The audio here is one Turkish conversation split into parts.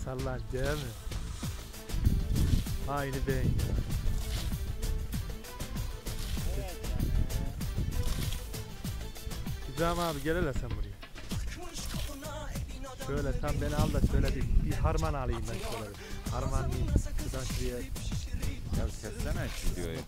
sallan değil mi? Aynı ben ya. İbrahim abi gel hele sen buraya. Şöyle tam beni al da şöyle bir harman alayım ben şöyle. Harmanlayayım. Şuradan şuraya. Ya kessene videoyu.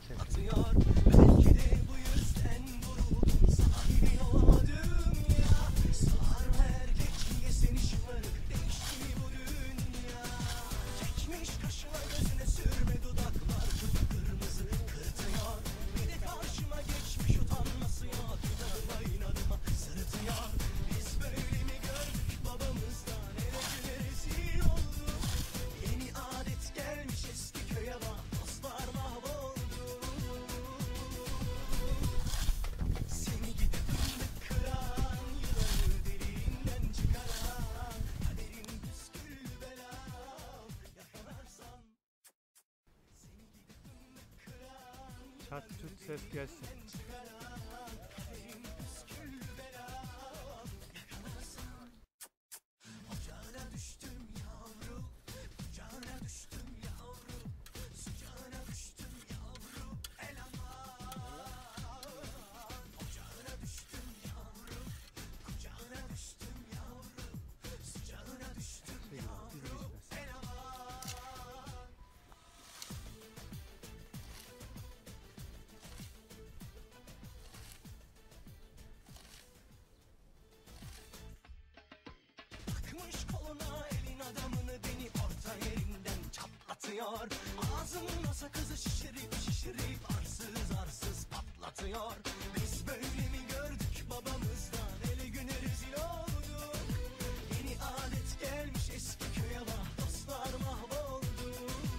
Çat çut ses gelsin. Ağzımda sakızı şişirip arsız patlatıyor. Biz böyle mi gördük babamızdan, eli güne rezil oldu. Yeni adet gelmiş eski köye, bak dostlar mahvoldu.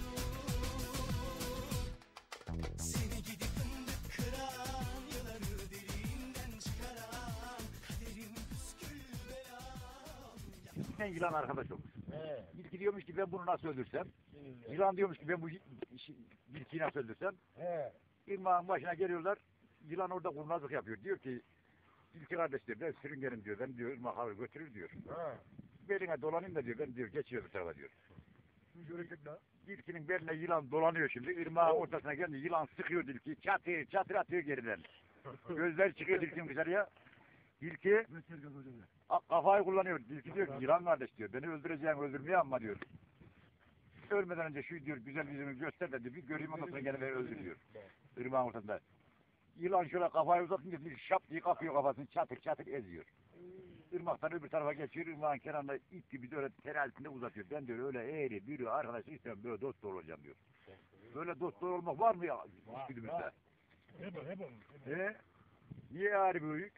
Seni gidip fındık kıran, yılanı deliğinden çıkaran, kaderim püskül belam. Ben yılan arkadaş olmuş. İlki diyormuş ki ben bunu nasıl öldürsem. Yılan diyormuş ki ben bu ilkiyi nasıl öldürsem. İrmağın başına geliyorlar. Yılan orada kurnazlık yapıyor. Diyor ki ilki kardeşler ben sürüngenim diyor. Ben diyor ırmak alır götürür diyor. Beline dolanayım da diyor. Ben diyor geçiyor bir tarafa diyor. İlkinin beline yılan dolanıyor şimdi. Irmağın ortasına gelince yılan sıkıyor ilki. Çatır atıyor geriden. Gözler çıkıyor ilkin dışarıya. İlki kafayı kullanıyor. İlki diyor ki yılan kardeş diyor. Beni öldüreceğim öldürmeye ama diyor. Ölmeden önce şu diyor güzel yüzünü göster de bir göreyim ondan sonra gene beni öldür diyor. Irmağın ortasında. Yılan şöyle kafayı uzatınca bir şap diye kapıyor kafasını çatır eziyor. Irmaktan öbür tarafa geçiyor. Irmağın kenarında ip gibi de öyle terazisinde uzatıyor. Ben diyor öyle eğri bürü arkadaş istemem böyle dost olacağım diyor. Böyle dost olmak var mı ya içgüdümüzde? Hep. Niye ağrı büyük?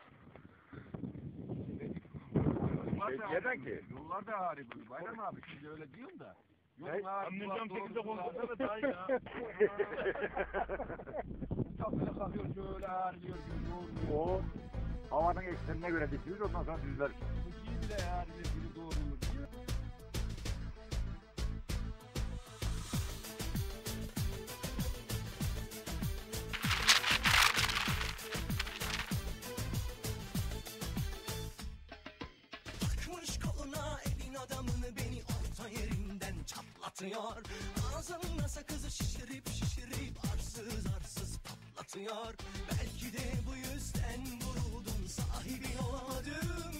Neden ki? Yollar da harika. Bayram abi şimdi öyle diyorum da. Anlayacağım 8'de konuşsa da daha iyi ya. Uçak böyle kalkıyor şöyle harlıyor. O havanın eksenine göre dikiyor ondan sonra düzler. Bu iyi bile harlıyor biri doğrulur diyor. Takmış koluna elin adamını, beni orta yerinden çatlatıyor. Ağzımda sakızı şişirip arsız patlatıyor. Belki de bu yüzden vuruldum, sahibi olamadım.